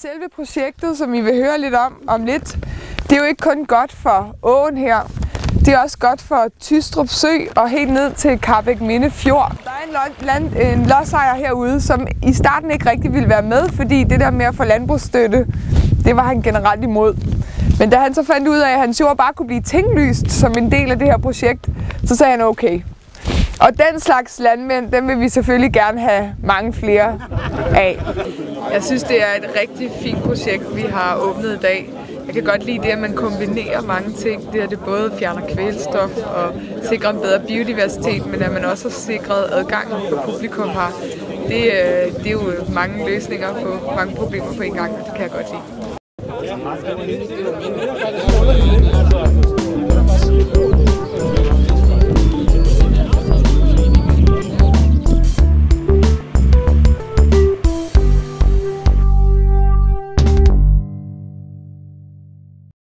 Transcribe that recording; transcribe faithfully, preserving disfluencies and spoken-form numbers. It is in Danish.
Selve projektet, som I vil høre lidt om om lidt, det er jo ikke kun godt for åen her. Det er også godt for Tystrup Sø og helt ned til Karrebæk-Minde Fjord. Der er en, land, en lodsejer herude, som i starten ikke rigtig ville være med, fordi det der med at få landbrugsstøtte, det var han generelt imod. Men da han så fandt ud af, at hans jord bare kunne blive tinglyst som en del af det her projekt, så sagde han okay. Og den slags landmænd, dem vil vi selvfølgelig gerne have mange flere af. Jeg synes, det er et rigtig fint projekt, vi har åbnet i dag. Jeg kan godt lide det, at man kombinerer mange ting. Det er det både fjerner kvælstof og sikrer en bedre biodiversitet, men at man også har sikret adgangen for publikum her. Det, det er jo mange løsninger på mange problemer på en gang, og det kan jeg godt lide.